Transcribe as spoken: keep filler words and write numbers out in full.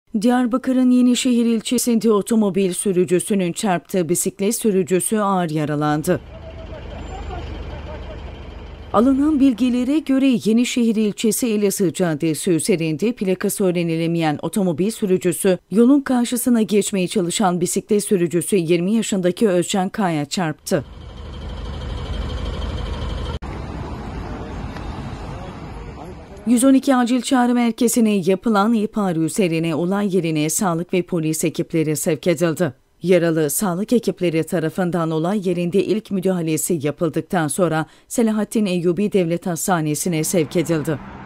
Diyarbakır'ın Yenişehir ilçesinde otomobil sürücüsünün çarptığı bisiklet sürücüsü ağır yaralandı. Alınan bilgilere göre Yenişehir ilçesi Elazığ Caddesi üzerinde plakası öğrenilemeyen otomobil sürücüsü, yolun karşısına geçmeye çalışan bisiklet sürücüsü yirmi yaşındaki Özcan Kaya çarptı. yüz on iki acil çağrı merkezine yapılan ihbar üzerine olay yerine sağlık ve polis ekipleri sevk edildi. Yaralı sağlık ekipleri tarafından olay yerinde ilk müdahalesi yapıldıktan sonra Selahattin Eyyubi Devlet Hastanesi'ne sevk edildi.